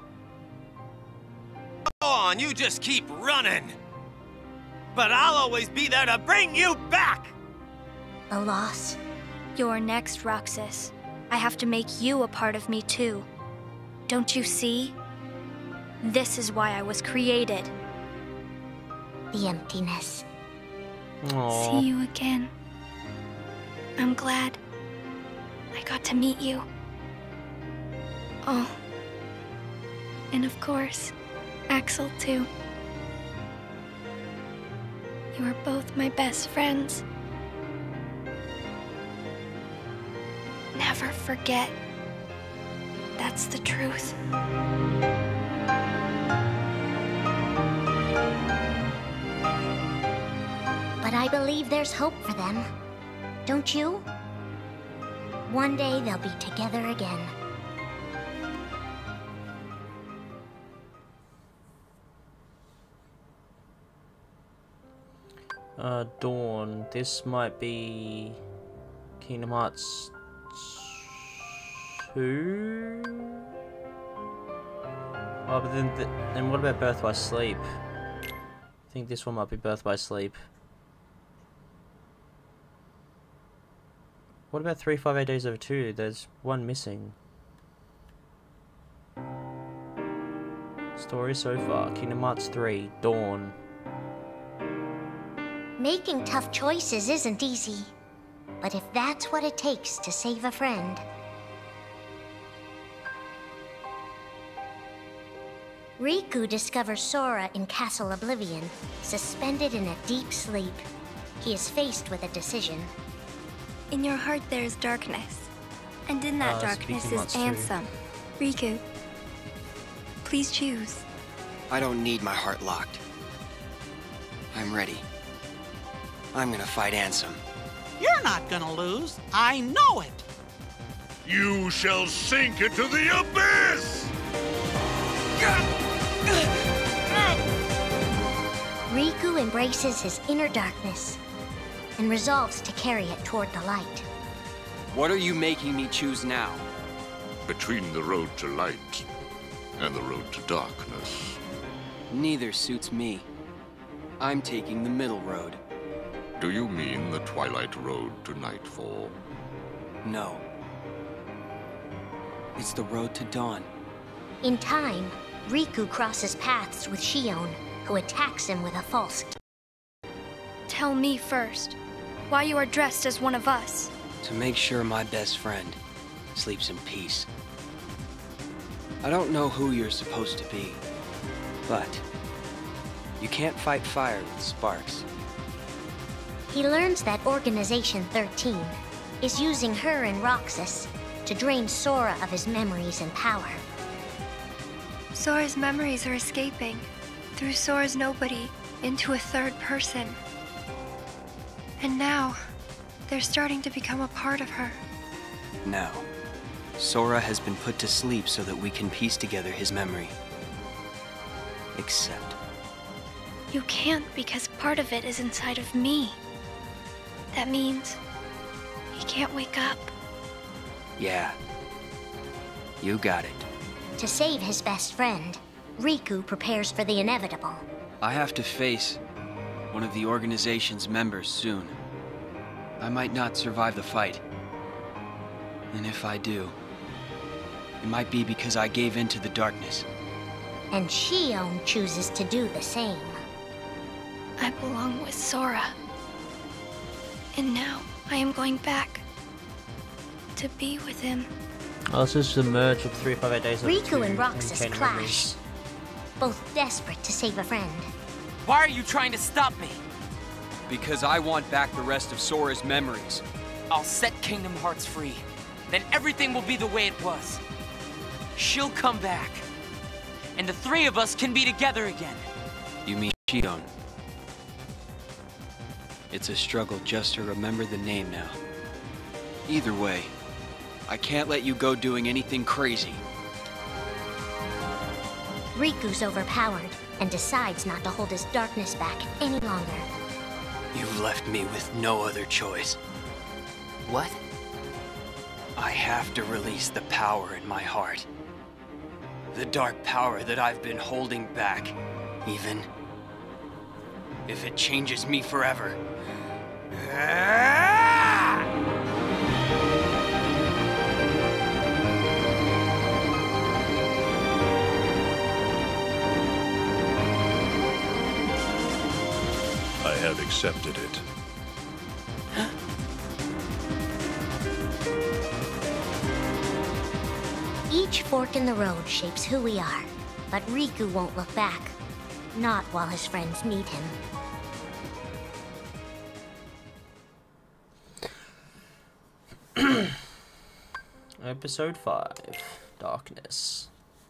Go on, you just keep running. But I'll always be there to bring you back! A loss? You're next, Roxas. I have to make you a part of me, too. Don't you see? This is why I was created. The emptiness. Aww. See you again. I'm glad I got to meet you. Oh. And of course, Axel, too. You are both my best friends. Never forget. That's the truth. But I believe there's hope for them. Don't you? One day they'll be together again. Uh, Dawn. This might be Kingdom Hearts two? Oh, but then, th then what about Birth by Sleep? I think this one might be Birth by Sleep. What about three five eight Days Over two? There's one missing. Story so far. Kingdom Hearts three. Dawn. Making tough choices isn't easy. But if that's what it takes to save a friend... Riku discovers Sora in Castle Oblivion, suspended in a deep sleep. He is faced with a decision. In your heart there is darkness, and in that Uh, darkness speaking is Matsu. Ansem. Riku, please choose. I don't need my heart locked. I'm ready. I'm gonna fight Ansem. You're not gonna lose. I know it. You shall sink into the abyss! Riku embraces his inner darkness and resolves to carry it toward the light. What are you making me choose now? Between the road to light and the road to darkness. Neither suits me. I'm taking the middle road. Do you mean the Twilight Road to Nightfall? No. It's the road to dawn. In time, Riku crosses paths with Xion, who attacks him with a false... Tell me first, why you are dressed as one of us. To make sure my best friend sleeps in peace. I don't know who you're supposed to be, but you can't fight fire with sparks. He learns that Organization thirteen is using her and Roxas to drain Sora of his memories and power. Sora's memories are escaping through Sora's nobody into a third person. And now, they're starting to become a part of her. Now, Sora has been put to sleep so that we can piece together his memory. Except... You can't because part of it is inside of me. That means he can't wake up. Yeah. You got it. To save his best friend, Riku prepares for the inevitable. I have to face one of the organization's members soon. I might not survive the fight. And if I do, It might be because I gave in to the darkness. And Xehanort chooses to do the same. I belong with Sora. And now I am going back to be with him. Oh, this is the merge of three five eight days of Riku two and Roxas uncanny clash, memories. both desperate to save a friend. Why are you trying to stop me? Because I want back the rest of Sora's memories. I'll set Kingdom Hearts free. Then everything will be the way it was. She'll come back. And the three of us can be together again. You mean Xehanort? It's a struggle just to remember the name now. Either way, I can't let you go doing anything crazy. Riku's overpowered and decides not to hold his darkness back any longer. You've left me with no other choice. What? I have to release the power in my heart. The dark power that I've been holding back, even if it changes me forever. I have accepted it. Each fork in the road shapes who we are, but Riku won't look back. Not while his friends need him. Episode five, Darkness.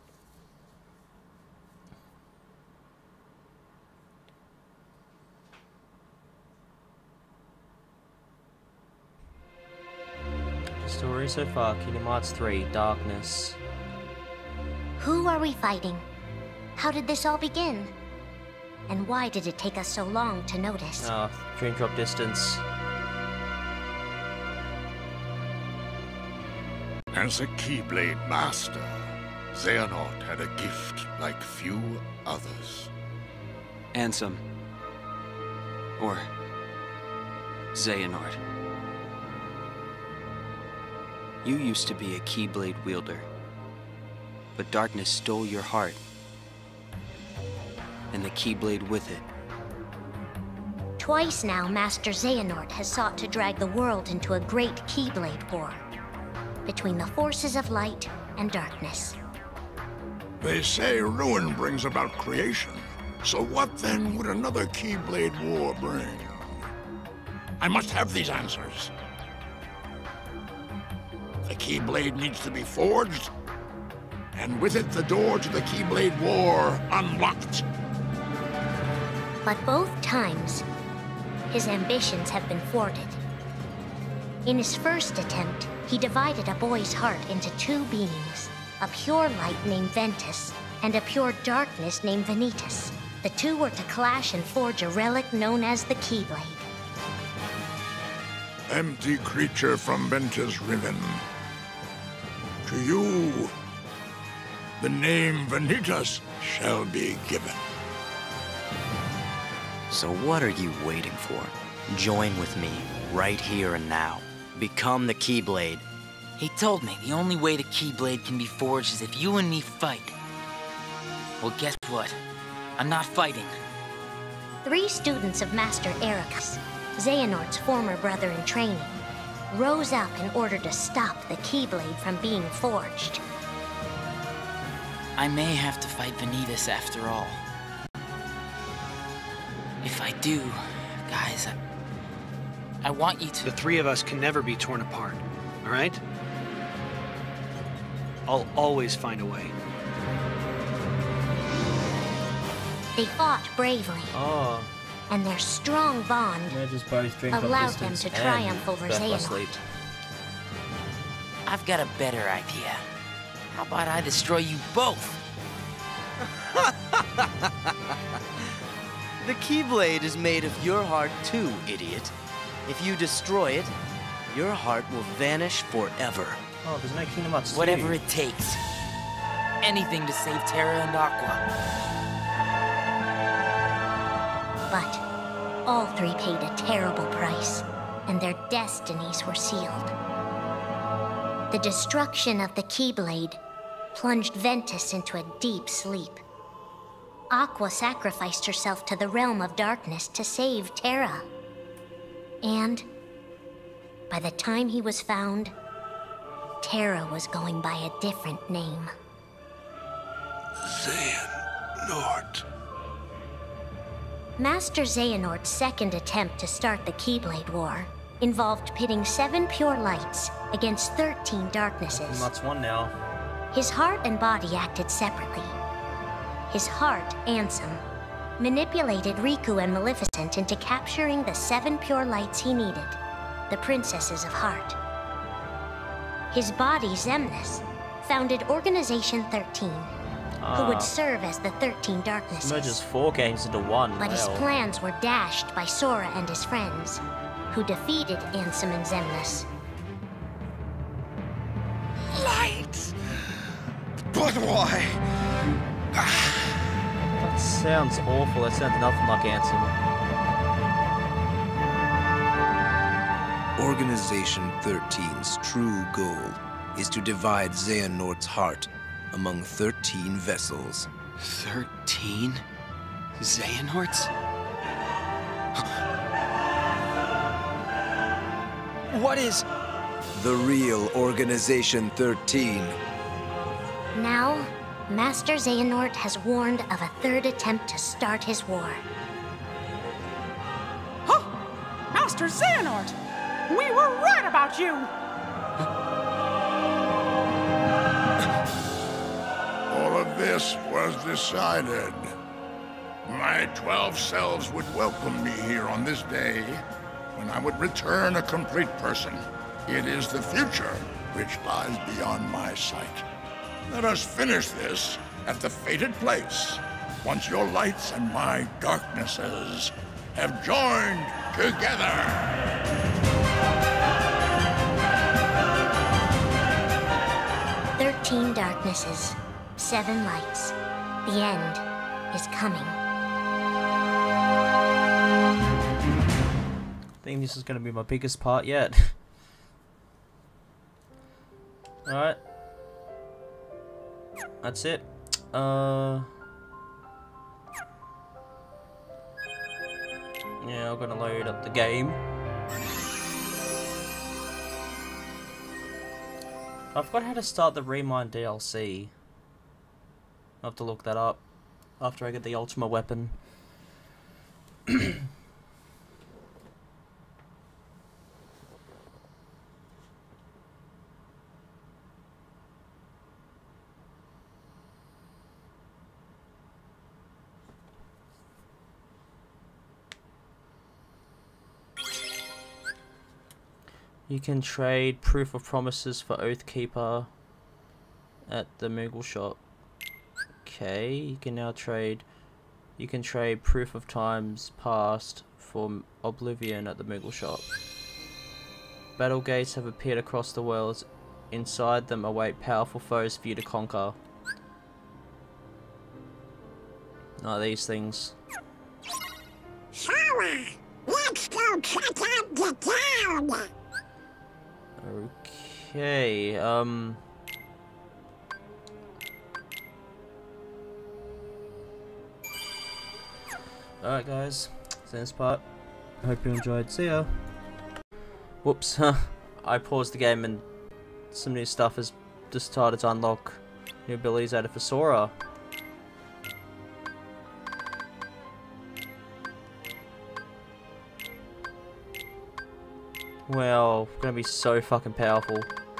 Story so far, Kingdom Hearts three, Darkness. Who are we fighting? How did this all begin? And why did it take us so long to notice? Ah, Dream Drop Distance. As a Keyblade master, Xehanort had a gift like few others. Ansem. Or Xehanort. You used to be a Keyblade wielder, but darkness stole your heart, and the Keyblade with it. Twice now, Master Xehanort has sought to drag the world into a great Keyblade war between the forces of light and darkness. They say ruin brings about creation. So what then would another Keyblade war bring? I must have these answers. The Keyblade needs to be forged, and with it the door to the Keyblade war unlocked. But both times, his ambitions have been thwarted. In his first attempt, he divided a boy's heart into two beings, a pure light named Ventus, and a pure darkness named Vanitas. The two were to clash and forge a relic known as the Keyblade. Empty creature from Ventus Riven. To you, the name Vanitas shall be given. So what are you waiting for? Join with me, right here and now. Become the Keyblade. He told me the only way the Keyblade can be forged is if you and me fight. Well, guess what? I'm not fighting. Three students of Master Ericus, Xehanort's former brother in training, rose up in order to stop the Keyblade from being forged. I may have to fight Vanitas after all. If I do, guys, I, I want you to... The three of us can never be torn apart, all right? I'll always find a way. They fought bravely. Oh. And their strong bond allowed them to triumph over Xehanort. I've got a better idea. How about I destroy you both? The Keyblade is made of your heart too, idiot. If you destroy it, your heart will vanish forever. Oh, there's no Kingdom Hearts two. Whatever it takes. Anything to save Terra and Aqua. But all three paid a terrible price, and their destinies were sealed. The destruction of the Keyblade plunged Ventus into a deep sleep. Aqua sacrificed herself to the realm of darkness to save Terra. And by the time he was found, Terra was going by a different name. Xehanort. Master Xehanort's second attempt to start the Keyblade War involved pitting seven pure lights against thirteen darknesses. That's one now. His heart and body acted separately. His heart, Ansem, manipulated Riku and Maleficent into capturing the seven pure lights he needed, the Princesses of Heart. His body, Xemnas, founded Organization thirteen, ah. who would serve as the thirteen darknesses. Merges four games into one. But his well. plans were dashed by Sora and his friends, who defeated Ansem and Xemnas. Light! But why? That sounds awful. That sounds nothing like Ansem. Organization thirteen's true goal is to divide Xehanort's heart among thirteen vessels. Thirteen? Xehanorts? What is... The real Organization thirteen. Now, Master Xehanort has warned of a third attempt to start his war. Huh! Master Xehanort! We were right about you! All of this was decided. My twelve selves would welcome me here on this day, when I would return a complete person. It is the future which lies beyond my sight. Let us finish this at the fated place, once your lights and my darknesses have joined together. Thirteen darknesses, seven lights. The end is coming. I think this is going to be my biggest part yet. Alright. That's it. Uh... Yeah, I'm gonna load up the game. I forgot how to start the Remind D L C. I'll have to look that up after I get the Ultima weapon. You can trade Proof of Promises for Oathkeeper at the Moogle shop. Okay, you can now trade... You can trade Proof of Times Past for Oblivion at the Moogle shop. Battle gates have appeared across the world. Inside them await powerful foes for you to conquer. Not these things. Sora, let's go check out the town. Okay, um... Alright guys, that's this part. Hope you enjoyed. See ya! Whoops, I paused the game and some new stuff has just started to unlock new abilities out of Sora. Well, gonna be so fucking powerful.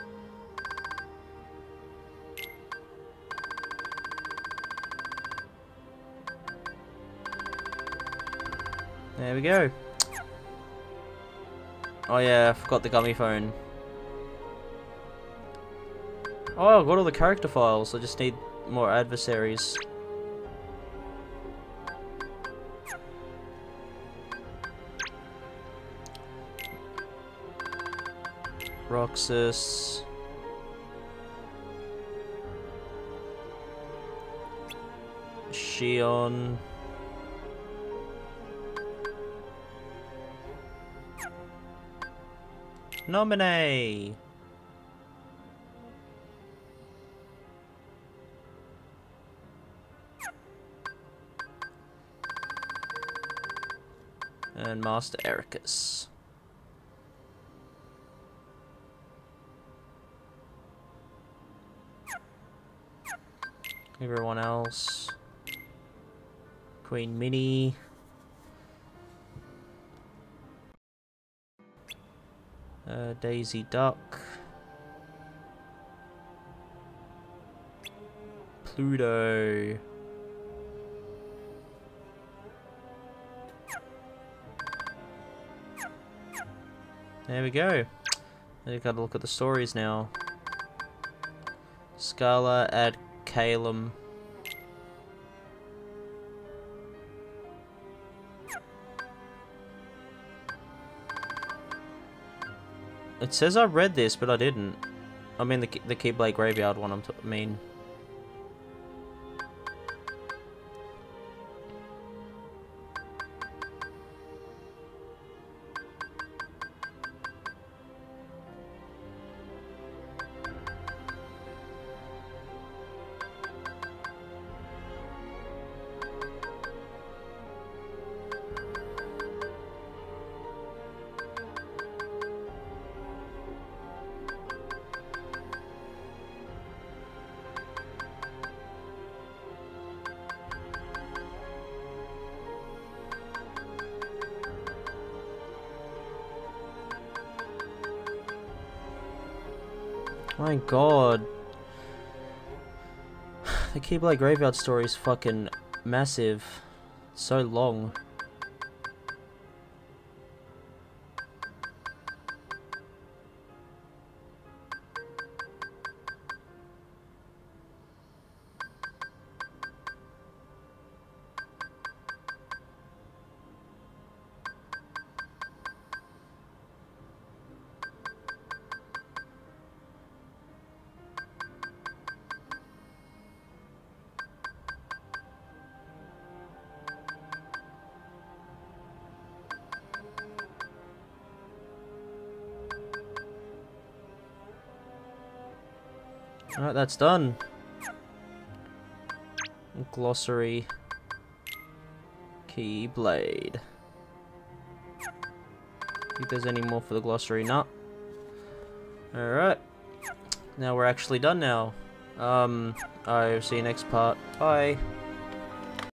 There we go. Oh yeah, I forgot the gummy phone. Oh, I've got all the character files. I just need more adversaries. Roxas. Xion. Nominee. And Master Ericus. Everyone else. Queen Minnie. Uh, Daisy Duck. Pluto. There we go. I gotta look at the stories now. Scala ad Calum. It says I read this, but I didn't. I mean the the Keyblade Graveyard one. I'm t I mean. My god. The Keyblade Graveyard story is fucking massive. So long. Alright, that's done. Glossary. Keyblade. Think there's any more for the glossary? No. Alright. Now we're actually done now. Um, I'll see you next part. Bye.